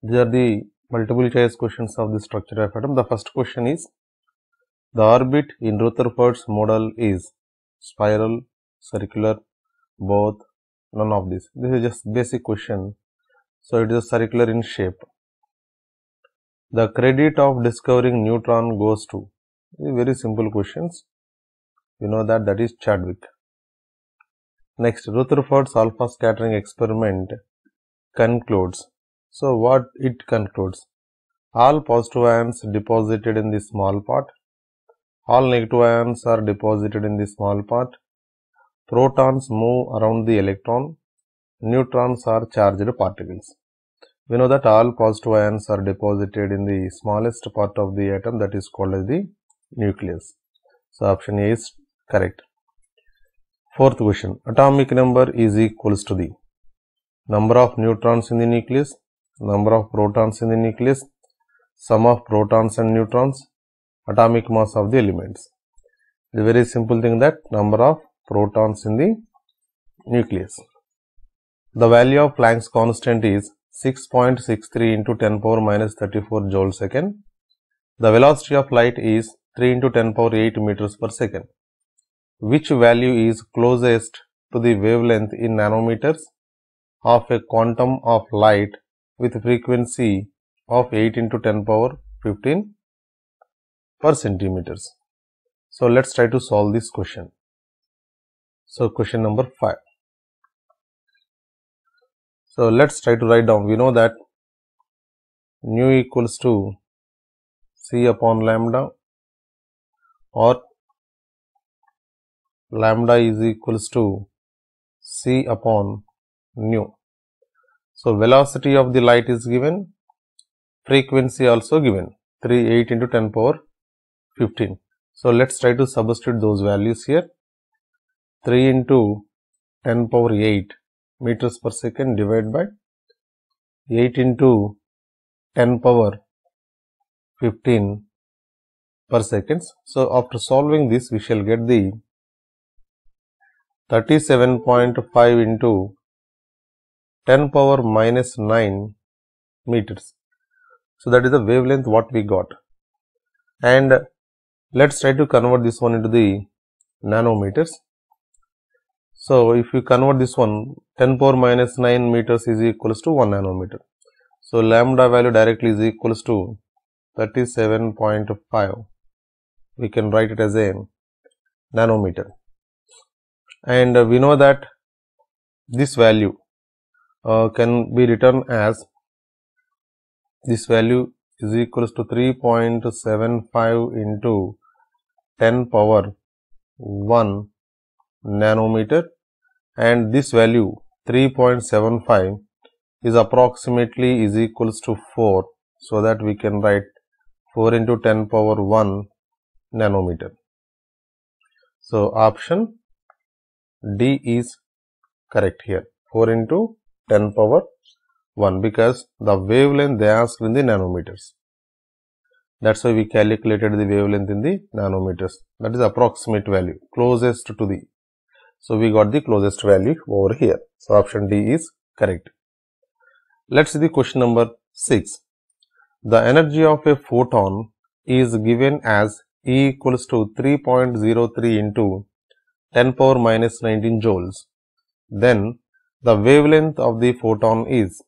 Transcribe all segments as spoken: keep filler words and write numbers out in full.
These are the multiple choice questions of the structure of atom. The first question is, the orbit in Rutherford's model is spiral, circular, both, none of this. This is just basic question. So it is circular in shape. The credit of discovering neutron goes to, very simple questions. You know that that is Chadwick. Next, Rutherford's alpha scattering experiment concludes. So what it concludes? All positive ions deposited in the small part, all negative ions are deposited in the small part, protons move around the electron, neutrons are charged particles. We know that all positive ions are deposited in the smallest part of the atom, that is called as the nucleus. So option A is correct. Fourth question, atomic number is equals to the number of neutrons in the nucleus, number of protons in the nucleus, sum of protons and neutrons, atomic mass of the elements. The very simple thing that number of protons in the nucleus. The value of Planck's constant is six point six three into ten power minus thirty-four joule second. The velocity of light is three into ten power eight meters per second. Which value is closest to the wavelength in nanometers of a quantum of light with frequency of eight into ten power fifteen per centimeters? So let's try to solve this question. So question number five. So let's try to write down. We know that nu equals to C upon lambda, or lambda is equals to C upon nu. So velocity of the light is given, frequency also given, three eight into ten power fifteen. So let's try to substitute those values here. three into ten power eight meters per second divided by eight into ten power fifteen per seconds. So after solving this, we shall get the thirty-seven point five into ten power minus nine meters. So that is the wavelength what we got. And let's try to convert this one into the nanometers. So if you convert this one, ten power minus nine meters is equals to one nanometer. So lambda value directly is equals to thirty-seven point five. We can write it as a nanometer. And uh, we know that this value uh, can be written as, this value is equals to three point seven five into ten power one nanometer, and this value three point seven five is approximately is equals to four, so that we can write four into ten power one nanometer. So option D is correct here, four into ten power one, because the wavelength they asked in the nanometers. That's why we calculated the wavelength in the nanometers. That is approximate value, closest to the. So we got the closest value over here. So option D is correct. Let's see the question number six. The energy of a photon is given as E equals to three point zero three into ten power minus nineteen joules. Then the wavelength of the photon is.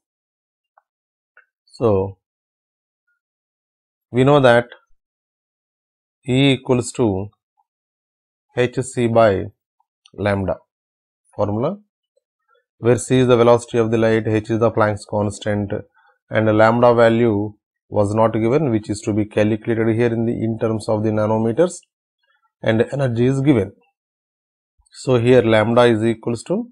So we know that E equals to hc by lambda formula, where c is the velocity of the light, h is the Planck's constant, and a lambda value was not given, which is to be calculated here in the in terms of the nanometers, and energy is given. So here lambda is equals to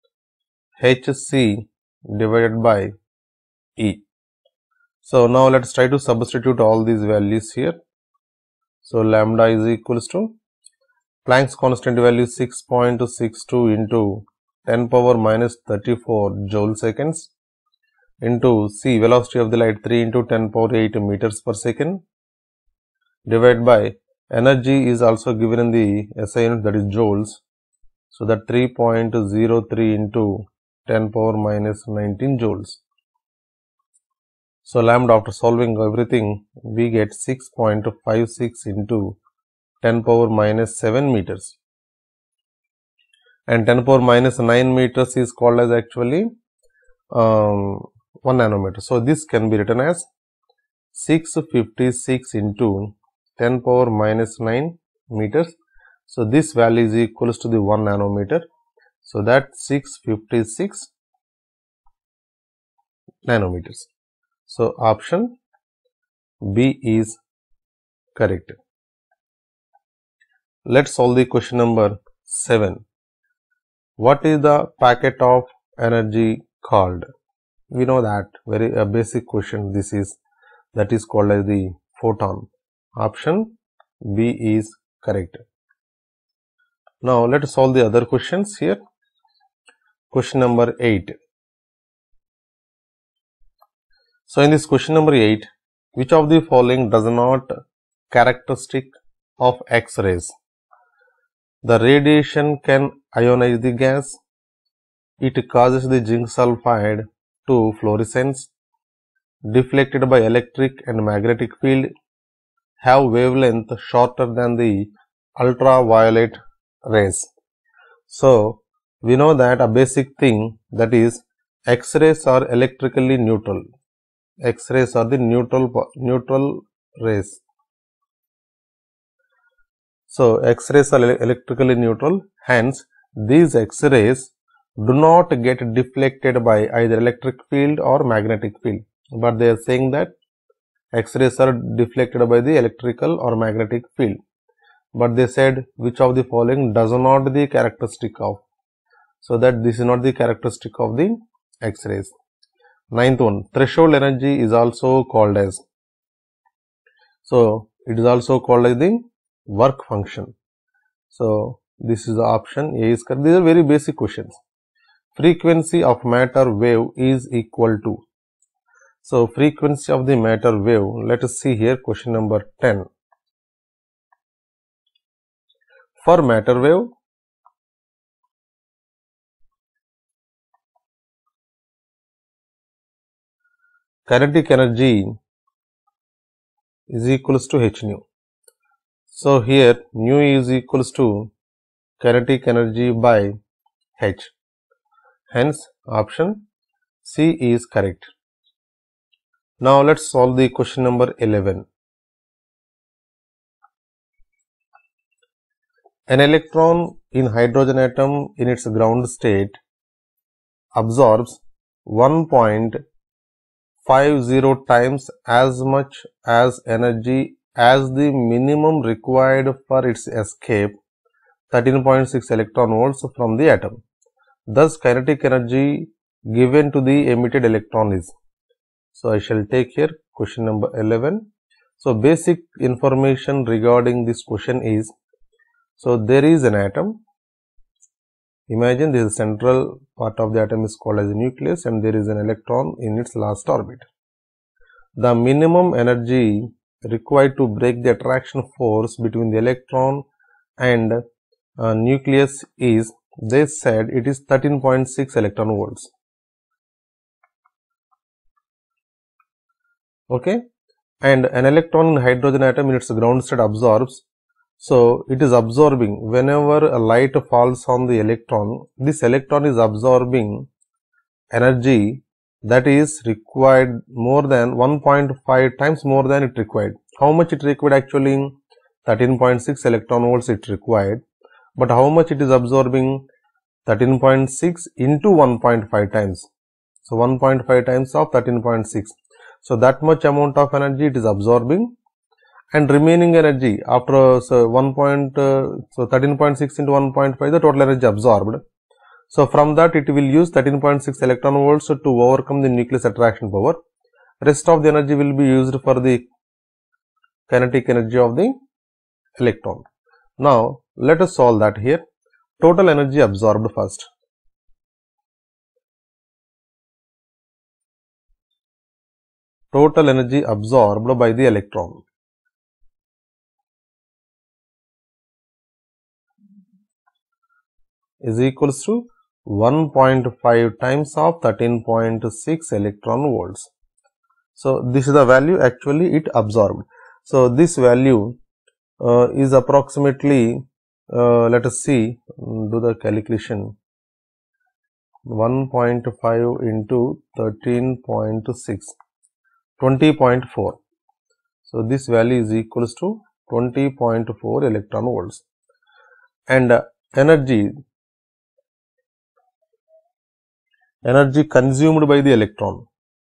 hc divided by E. So now let's try to substitute all these values here. So lambda is equals to Planck's constant value six point six two into ten power minus thirty-four joule seconds into C, velocity of the light, three into ten power eight meters per second, divided by energy is also given in the S I unit, that is joules. So that three point zero three into ten power minus nineteen joules. So lambda, after solving everything, we get six point five six into ten power minus seven meters. And ten power minus nine meters is called as actually um, one nanometer. So this can be written as six hundred fifty-six into ten power minus nine meters. So this value is equals to the one nanometer. So that six hundred fifty-six nanometers. So option B is correct. Let's solve the question number seven. What is the packet of energy called? We know that very a basic question this is, that is called as the photon. Option B is correct. Now let us solve the other questions here. Question number eight. So in this question number eight, which of the following does not characteristic of X-rays? The radiation can ionize the gas. It causes the zinc sulfide to fluorescence. Deflected by electric and magnetic field. Have wavelength shorter than the ultraviolet rays. So we know that a basic thing, that is X-rays are electrically neutral. X-rays are the neutral neutral rays. So X-rays are electrically neutral, hence these X-rays do not get deflected by either electric field or magnetic field, but they are saying that X-rays are deflected by the electrical or magnetic field. But they said which of the following does not the characteristic of, so that this is not the characteristic of the X-rays. Ninth one, threshold energy is also called as, so it is also called as the work function. So this is the option A is correct. These are very basic questions. Frequency of matter wave is equal to, so frequency of the matter wave, let us see here question number ten. For matter wave, kinetic energy is equals to h nu. So here nu is equals to kinetic energy by h. Hence option C is correct. Now let's solve the question number eleven. An electron in hydrogen atom in its ground state absorbs one point five zero times as much as energy as the minimum required for its escape, thirteen point six electron volts from the atom. Thus kinetic energy given to the emitted electron is. So I shall take here question number eleven. So basic information regarding this question is, so there is an atom. Imagine this central part of the atom is called as a nucleus, and there is an electron in its last orbit. The minimum energy required to break the attraction force between the electron and uh, nucleus is, they said it is thirteen point six electron volts. Okay, and an electron in hydrogen atom in its ground state absorbs. So it is absorbing, whenever a light falls on the electron, this electron is absorbing energy that is required more than one point five times more than it required. How much it required actually? thirteen point six electron volts it required, but how much it is absorbing? thirteen point six into one point five times. So one point five times of thirteen point six. So that much amount of energy it is absorbing, and remaining energy after so one point uh, so thirteen point six into one point five, the total energy absorbed. So from that it will use thirteen point six electron volts to overcome the nucleus attraction power. Rest of the energy will be used for the kinetic energy of the electron. Now let us solve that here. Total energy absorbed first. Total energy absorbed by the electron is equals to one point five times of thirteen point six electron volts. So this is the value actually it absorbed. So this value uh, is approximately, uh, let us see, do the calculation, one point five into thirteen point six, twenty point four. So this value is equals to twenty point four electron volts. And uh, energy, energy consumed by the electron,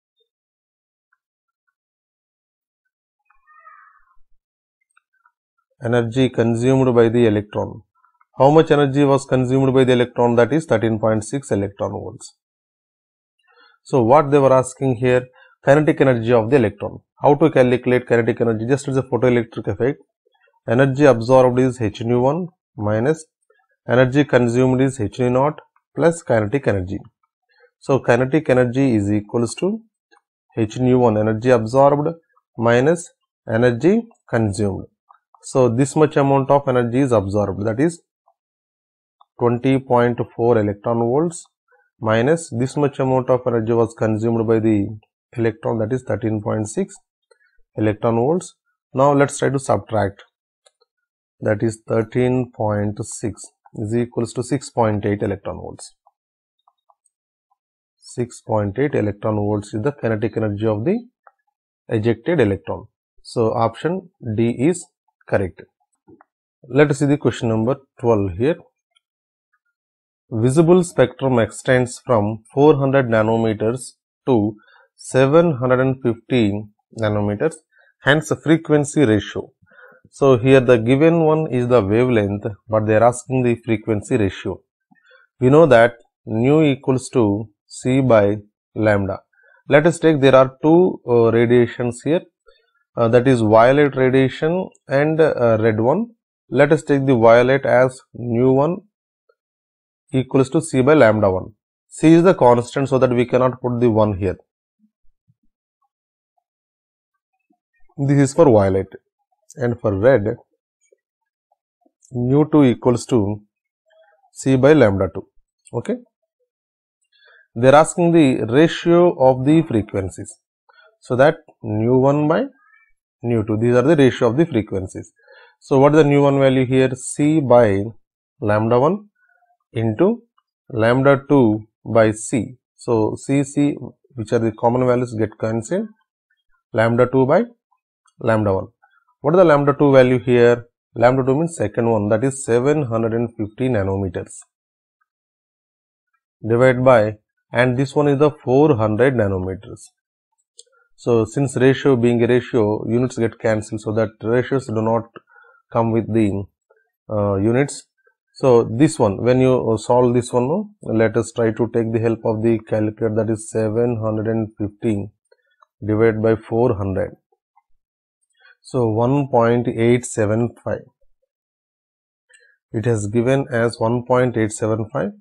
energy consumed by the electron. How much energy was consumed by the electron? That is thirteen point six electron volts. So what they were asking here, kinetic energy of the electron. How to calculate kinetic energy? Just as a photoelectric effect, energy absorbed is h nu one minus energy consumed is h nu naught plus kinetic energy. So kinetic energy is equals to h nu one, energy absorbed, minus energy consumed. So this much amount of energy is absorbed, that is twenty point four electron volts, minus this much amount of energy was consumed by the electron, that is thirteen point six electron volts. Now let's try to subtract, that is thirteen point six is equals to six point eight electron volts. six point eight electron volts is the kinetic energy of the ejected electron. So option D is correct. Let us see the question number twelve here. Visible spectrum extends from four hundred nanometers to seven hundred fifty nanometers, hence frequency ratio. So here the given one is the wavelength, but they are asking the frequency ratio. We know that nu equals to C by lambda. Let us take, there are two uh, radiations here, uh, that is violet radiation and uh, red one. Let us take the violet as nu one equals to C by lambda one. C is the constant, so that we cannot put the one here. This is for violet, and for red, nu two equals to C by lambda two. Okay. They are asking the ratio of the frequencies. So that nu one by nu two, these are the ratio of the frequencies. So what is the nu one value here? C by lambda one into lambda two by C. So C, C, which are the common values, get cancelled. Lambda two by lambda one. What is the lambda two value here? Lambda two means second one, that is seven hundred fifty nanometers. Divided by, and this one is the four hundred nanometers. So since ratio being a ratio, units get cancelled, so that ratios do not come with the uh, units. So this one, when you solve this one, let us try to take the help of the calculator, that is seven hundred fifty divided by four hundred. So one point eight seven five. It has given as one point eight seven five.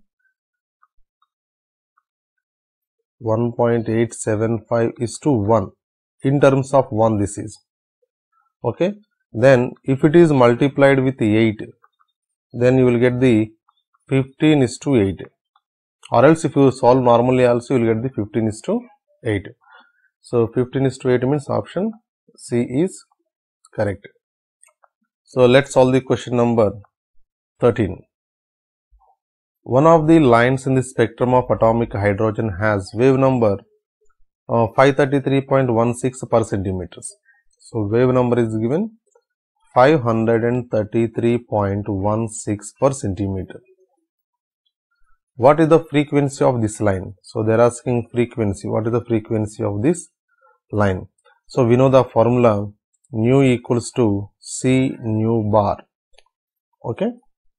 one point eight seven five is to one. In terms of one, this is. Okay. Then if it is multiplied with eight, then you will get the fifteen is to eight. Or else if you solve normally also, you will get the fifteen is to eight. So fifteen is to eight means option C is correct. So let's solve the question number thirteen. One of the lines in the spectrum of atomic hydrogen has wave number uh, five thirty-three point one six per centimeters. So wave number is given five hundred thirty-three point one six per centimeter. What is the frequency of this line? So they are asking frequency. What is the frequency of this line? So we know the formula, nu equals to C nu bar. Okay.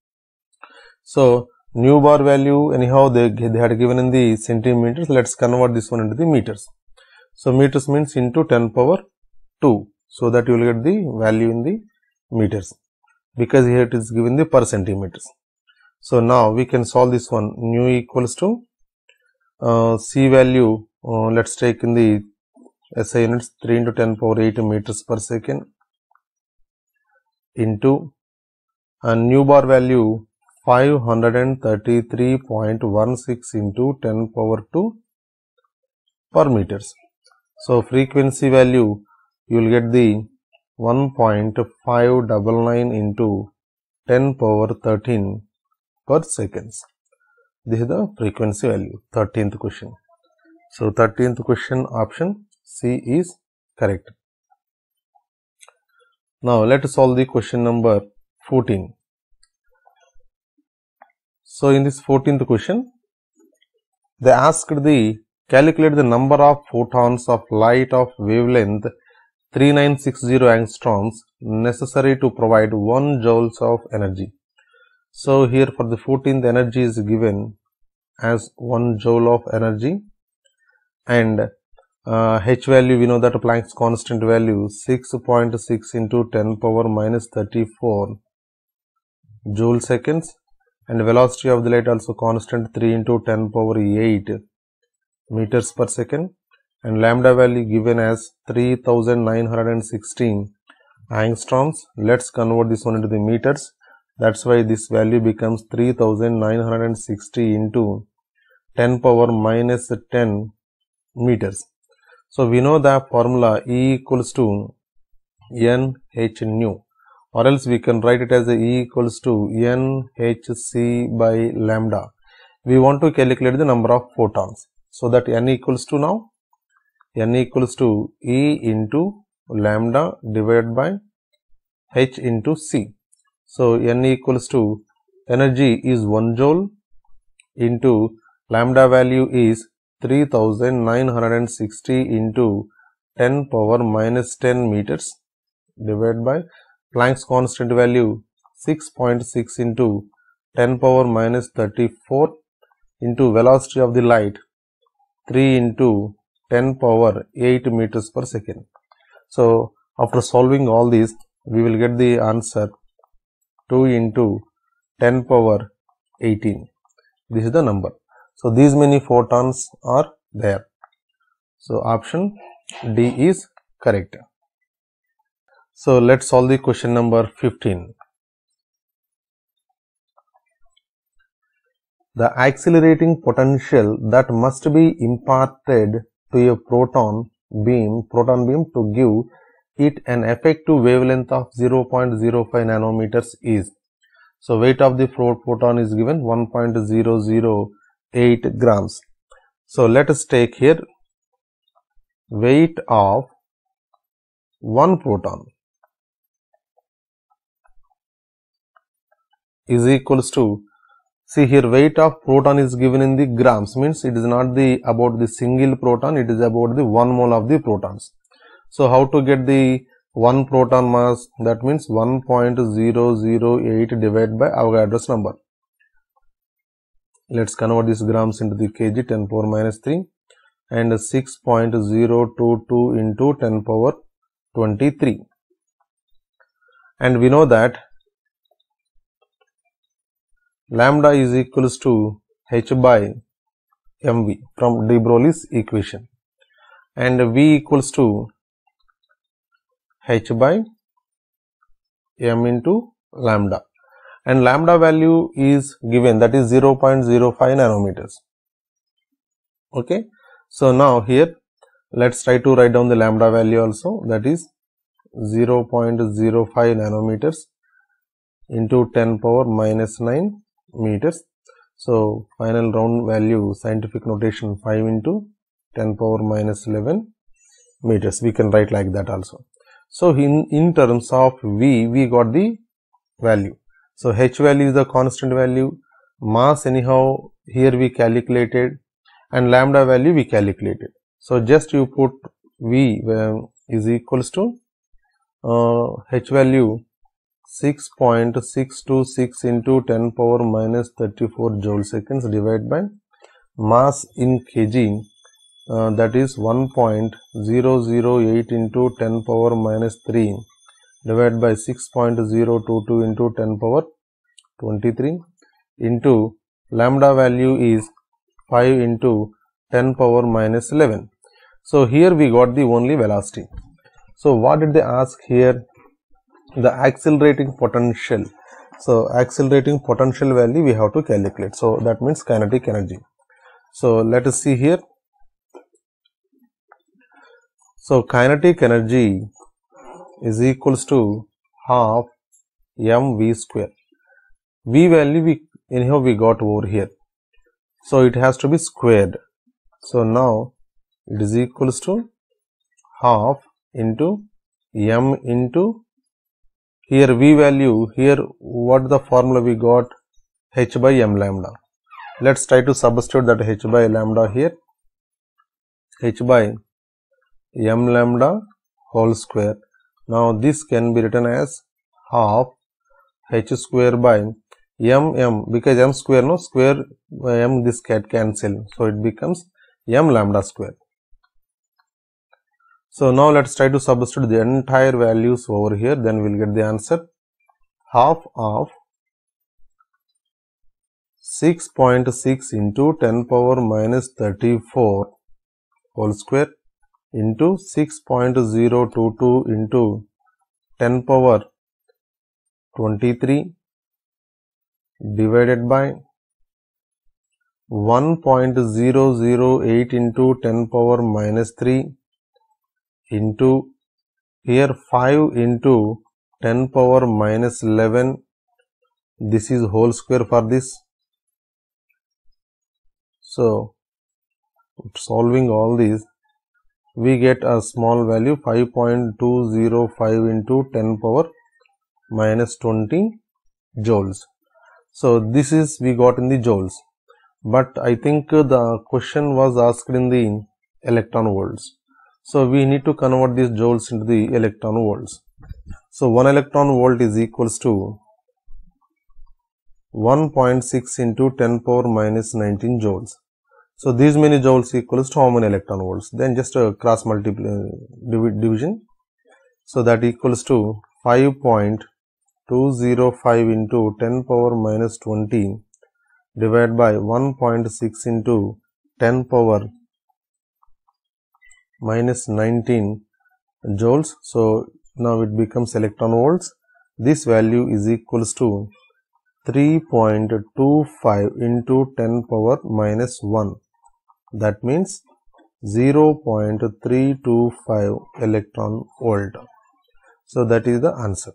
So nu bar value, anyhow they, they had given in the centimeters. Let's convert this one into the meters. So meters means into ten power two. So that you will get the value in the meters, because here it is given the per centimeters. So now we can solve this one. Nu equals to uh, C value, uh, let's take in the S I units, three into ten power eight meters per second, into and nu bar value five hundred thirty-three point one six into ten power two per meters. So frequency value, you will get the one point five nine nine into ten power thirteen per seconds. This is the frequency value, thirteenth question. So thirteenth question, option C is correct. Now let us solve the question number fourteen. So in this fourteenth question, they asked the calculate the number of photons of light of wavelength three thousand nine hundred sixty angstroms necessary to provide one joules of energy. So here for the fourteenth, energy is given as one joule of energy, and uh, H value, we know that Planck's constant value six point six into ten power minus thirty-four joule seconds, and velocity of the light also constant three into ten power eight meters per second, and lambda value given as three thousand nine hundred sixteen angstroms. Let's convert this one into the meters. That's why this value becomes three thousand nine hundred sixty into ten power minus ten meters. So we know the formula E equals to N H nu, or else we can write it as a E equals to N H C by lambda. We want to calculate the number of photons. So that N equals to now N equals to E into lambda divided by H into C. So N equals to energy is one joule into lambda value is three thousand nine hundred sixty into ten power minus ten meters divided by Planck's constant value six point six into ten power minus thirty-four into velocity of the light three into ten power eight meters per second. So after solving all these, we will get the answer two into ten power eighteen. This is the number. So these many photons are there. So option D is correct. So let's solve the question number fifteen. The accelerating potential that must be imparted to a proton beam, proton beam to give it an effective wavelength of zero point zero five nanometers is. So weight of the photon is given one point zero zero eight grams. So let us take here weight of one proton is equals to, see here weight of proton is given in the grams, means it is not the about the single proton, it is about the one mole of the protons. So how to get the one proton mass? That means one point zero zero eight divided by Avogadro's number. Let's convert these grams into the kg, ten power minus three, and six point zero two two into ten power twenty-three. And we know that lambda is equals to H by mv from de Broglie's equation, and V equals to H by m into lambda, and lambda value is given, that is zero point zero five nanometers. Okay, so now here let's try to write down the lambda value also, that is zero point zero five nanometers into ten power minus nine meters. So final round value, scientific notation, five into ten power minus eleven meters. We can write like that also. So in, in terms of V, we got the value. So H value is the constant value, mass anyhow here we calculated, and lambda value we calculated. So just you put V uh, is equals to uh, H value six point six two six into ten power minus thirty-four joule seconds divided by mass in kg, uh, that is one point zero zero eight into ten power minus three divided by six point zero two two into ten power twenty-three into lambda value is five into ten power minus eleven. So here we got the only velocity. So what did they ask here? The accelerating potential. So accelerating potential value we have to calculate. So that means kinetic energy. So let us see here. So kinetic energy is equals to half mv square. V value we anyhow we got over here, so it has to be squared. So now it is equals to half into m into here V value, here what the formula we got, h by m lambda. Let's try to substitute that h by lambda here, h by m lambda whole square. Now this can be written as half h square by m m, because m square no square m this can cancel, so it becomes m lambda square. So now let's try to substitute the entire values over here, then we'll get the answer. Half of six point six into ten power minus thirty-four whole square into six point zero two two into ten power twenty-three divided by one point zero zero eight into ten power minus three into here five into ten power minus eleven. This is whole square for this. So solving all these, we get a small value five point two zero five into ten power minus twenty joules. So this is we got in the joules, but I think the question was asked in the electron volts. So we need to convert these joules into the electron volts. So one electron volt is equals to one point six into ten power minus nineteen joules. So these many joules equals to how many electron volts? Then just a cross multiply div division. So that equals to five point two zero five into ten power minus twenty divided by one point six into ten power minus nineteen joules. So now it becomes electron volts. This value is equals to three point two five into ten power minus one. That means zero point three two five electron volt. So that is the answer.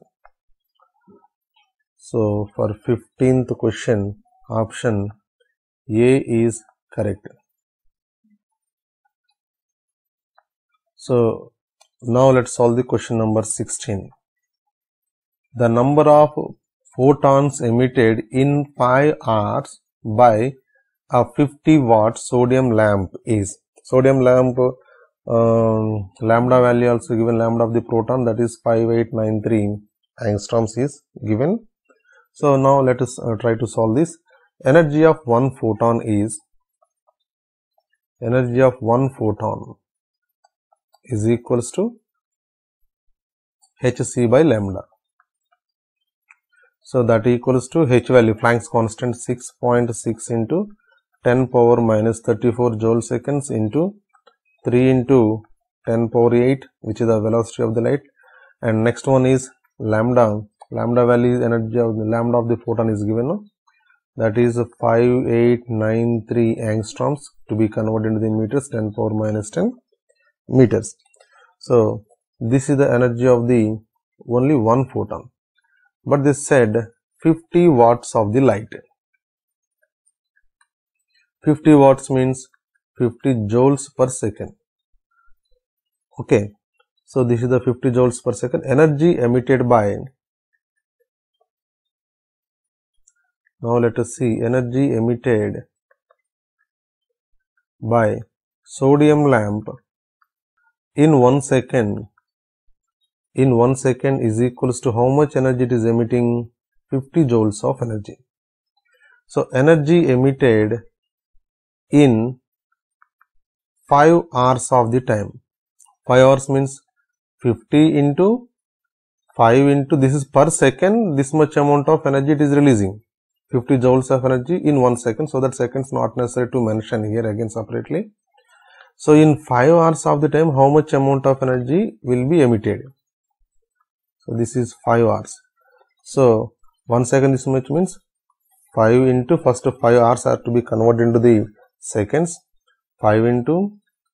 So for fifteenth question, option A is correct. So now let's solve the question number sixteen. The number of photons emitted in five hours by a fifty watt sodium lamp is, sodium lamp um, lambda value also given, lambda of the proton, that is five eight nine three angstroms is given. So now let us uh, try to solve this. Energy of one photon is, energy of one photon is equals to hc by lambda. So that equals to h value, Planck's constant, six point six into ten power minus thirty-four joule seconds into three into ten power eight, which is the velocity of the light. And next one is lambda. Lambda value is energy of the lambda of the photon is given. No? That is five eight nine three angstroms to be converted into the meters, ten power minus ten meters. So this is the energy of the only one photon. But they said fifty watts of the light. fifty watts means fifty joules per second. Okay. So this is the fifty joules per second. Energy emitted by, now let us see, energy emitted by sodium lamp in one second, in one second is equals to how much energy it is emitting? fifty joules of energy. So energy emitted in five hours of the time. five hours means fifty into five into, this is per second, this much amount of energy it is releasing. fifty joules of energy in one second. So that seconds not necessary to mention here again separately. So in five hours of the time, how much amount of energy will be emitted? So this is five hours. So one second this much means five into, first five hours are to be converted into the seconds. five into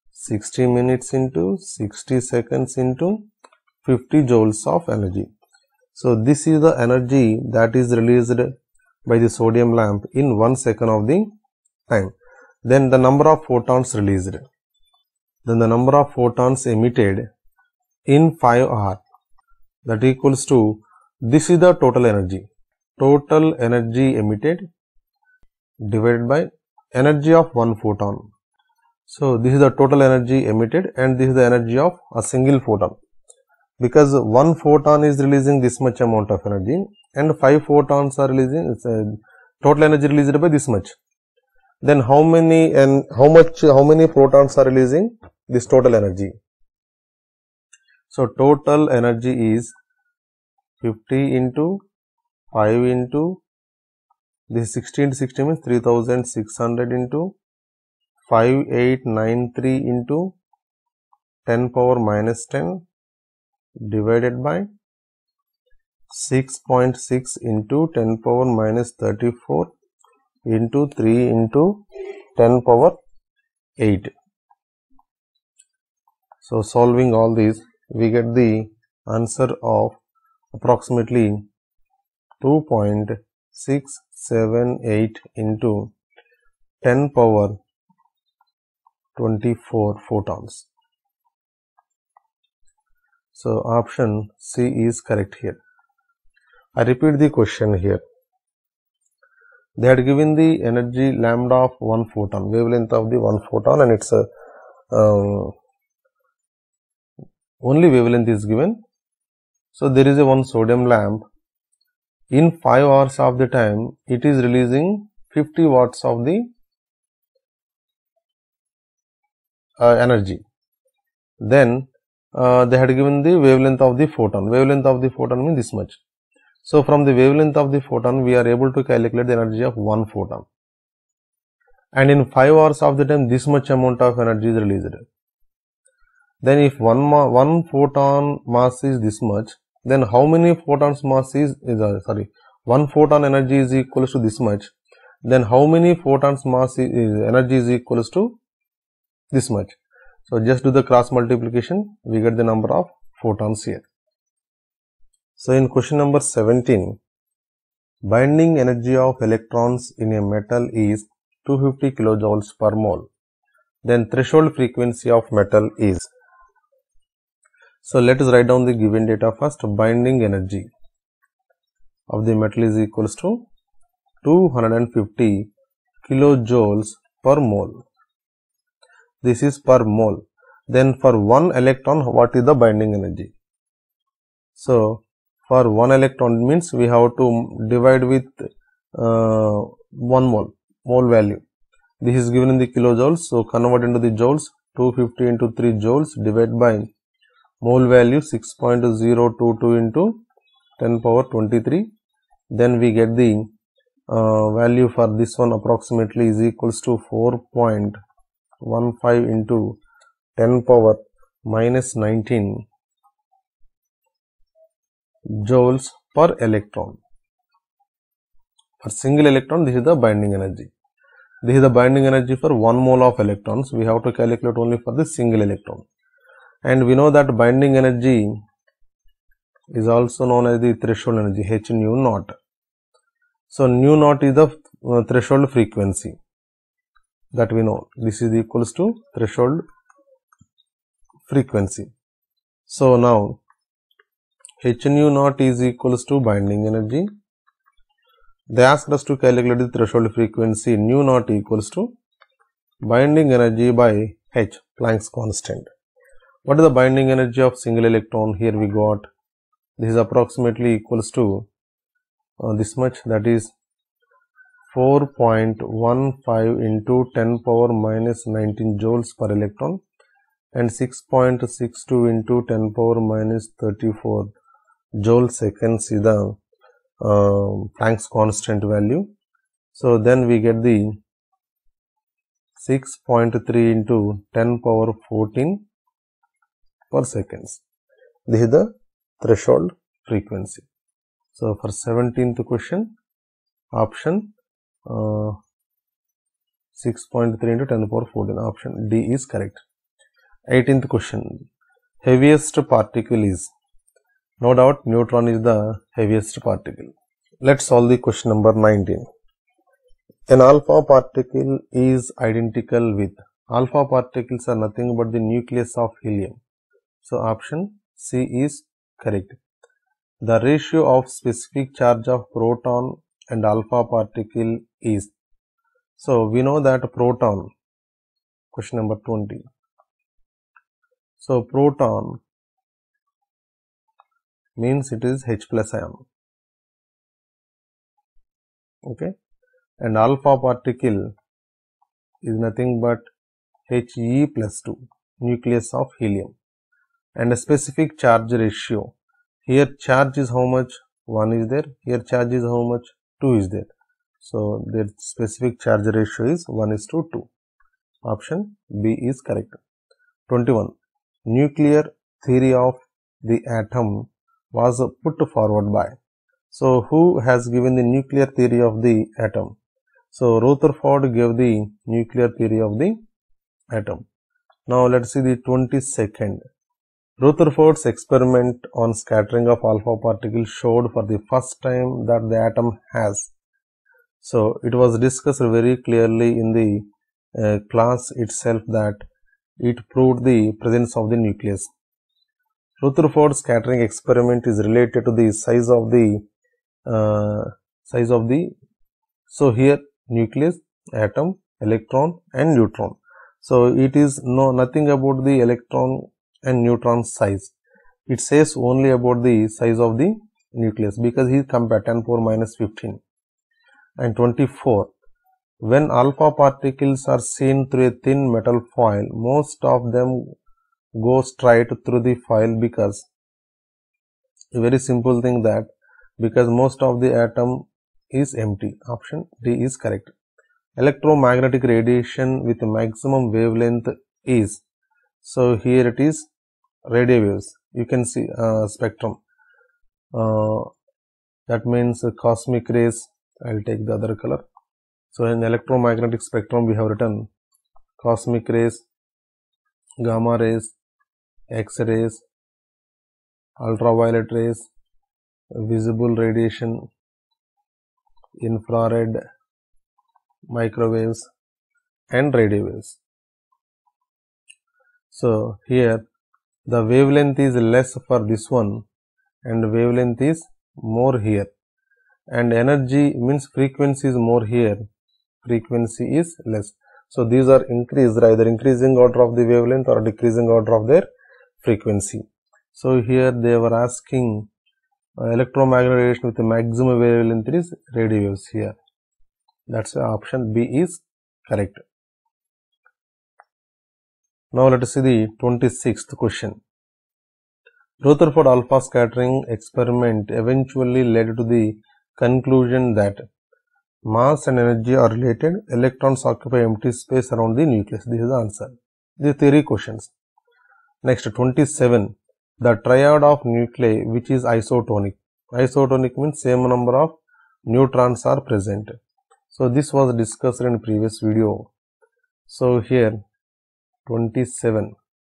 sixty minutes into sixty seconds into fifty joules of energy. So this is the energy that is released by the sodium lamp in one second of the time. Then the number of photons released. Then the number of photons emitted in five hours, that equals to, this is the total energy. Total energy emitted divided by energy of one photon. So this is the total energy emitted and this is the energy of a single photon. Because one photon is releasing this much amount of energy and five photons are releasing, uh, total energy released by this much. Then how many and how much, how many protons are releasing this total energy? So total energy is fifty into five into this sixty into sixty means three thousand six hundred into five thousand eight hundred ninety-three into ten power minus ten divided by six point six into ten power minus thirty-four into three into ten power eight. So solving all these, we get the answer of approximately two point six seven eight into ten power twenty-four photons. So option C is correct here. I repeat the question here. They had given the energy lambda of one photon, wavelength of the one photon, and its a um, only wavelength is given. So there is a one sodium lamp. In five hours of the time, it is releasing fifty watts of the uh, energy. Then uh, they had given the wavelength of the photon. Wavelength of the photon means this much. So from the wavelength of the photon, we are able to calculate the energy of one photon. And in five hours of the time, this much amount of energy is released. Then if one one photon mass is this much, then how many photons mass is, is uh, sorry, one photon energy is equals to this much. Then how many photons mass is, is energy is equals to this much. So just do the cross multiplication, we get the number of photons here. So in question number seventeen, binding energy of electrons in a metal is two hundred fifty kilojoules per mole. Then threshold frequency of metal is. So let us write down the given data first. Binding energy of the metal is equals to two hundred fifty kilojoules per mole. This is per mole. Then for one electron, what is the binding energy? So for one electron means we have to divide with uh, one mole, mole value. This is given in the kilojoules. So convert into the joules. two hundred fifty into three joules divided by mole value six point zero two two into ten power twenty-three. Then we get the uh, value for this one approximately is equals to four point one five into ten power minus nineteen joules per electron. For single electron, this is the binding energy. This is the binding energy for one mole of electrons. We have to calculate only for the single electron. And we know that binding energy is also known as the threshold energy, H nu naught. So nu naught is the uh, threshold frequency that we know. This is equals to threshold frequency. So now H nu naught is equals to binding energy. They asked us to calculate the threshold frequency. Nu naught equals to binding energy by H, Planck's constant. What is the binding energy of single electron? Here we got, this is approximately equals to uh, this much, that is four point one five into ten power minus nineteen joules per electron and six point six two into ten power minus thirty-four joule seconds is the uh, Planck's constant value. So then we get the six point three into ten power fourteen per seconds. This is the threshold frequency. So for seventeenth question, option uh, six point three into ten power fourteen, option D is correct. eighteenth question. Heaviest particle is? No doubt neutron is the heaviest particle. Let's solve the question number nineteen. An alpha particle is identical with? Alpha particles are nothing but the nucleus of helium. So option C is correct. The ratio of specific charge of proton and alpha particle is? So we know that proton, question number twenty. So proton means it is H plus ion. Okay. And alpha particle is nothing but He plus two, nucleus of helium. And a specific charge ratio. Here charge is how much? one is there. Here charge is how much? two is there. So the specific charge ratio is one is to two. Option B is correct. twenty-one. Nuclear theory of the atom was put forward by? So who has given the nuclear theory of the atom? So Rutherford gave the nuclear theory of the atom. Now let's see the twenty-second. Rutherford's experiment on scattering of alpha particles showed for the first time that the atom has. So it was discussed very clearly in the uh, class itself that it proved the presence of the nucleus. Rutherford scattering experiment is related to the size of the uh, size of the so here nucleus, atom, electron and neutron. So it is no nothing about the electron and neutron size. It says only about the size of the nucleus because he compared ten power minus fifteen. And twenty-four. When alpha particles are seen through a thin metal foil, most of them go straight through the foil because a very simple thing that because most of the atom is empty. Option D is correct. Electromagnetic radiation with maximum wavelength is? So here it is radio waves. You can see uh, spectrum. Uh, that means uh, cosmic rays. I'll take the other color. So in electromagnetic spectrum we have written cosmic rays, gamma rays, X-rays, ultraviolet rays, visible radiation, infrared, microwaves and radio waves. So here the wavelength is less for this one and wavelength is more here, and energy means frequency is more here, frequency is less. So these are increased, either increasing order of the wavelength or decreasing order of their frequency. So here they were asking uh, electromagnetic radiation with the maximum wavelength is radio waves here. That's why option B is correct. Now let us see the twenty-sixth question. Rutherford alpha scattering experiment eventually led to the conclusion that mass and energy are related. Electrons occupy empty space around the nucleus. This is the answer. The theory questions. Next, twenty-seven. The triad of nuclei which is isotonic. Isotonic means same number of neutrons are present. So this was discussed in previous video. So here twenty-seven.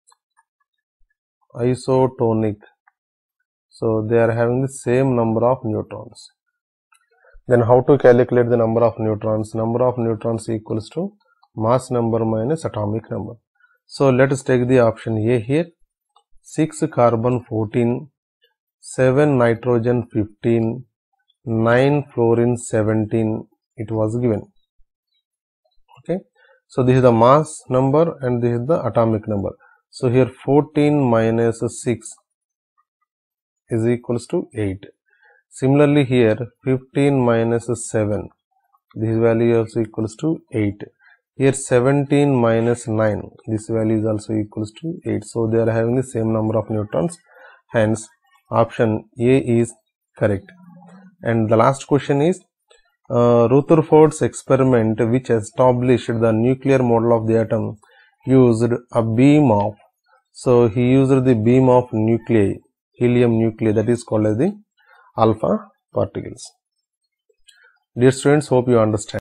Isotonic. So they are having the same number of neutrons. Then how to calculate the number of neutrons? Number of neutrons equals to mass number minus atomic number. So let us take the option A here. six carbon fourteen, seven nitrogen fifteen, nine fluorine seventeen it was given. Okay. So this is the mass number and this is the atomic number. So here fourteen minus six is equals to eight. Similarly here fifteen minus seven, this value also equals to eight. Here seventeen minus nine, this value is also equals to eight. So they are having the same number of neutrons. Hence option A is correct. And the last question is uh, Rutherford's experiment which established the nuclear model of the atom used a beam of, so he used the beam of nuclei, helium nuclei, that is called as the alpha particles. Dear students, hope you understand.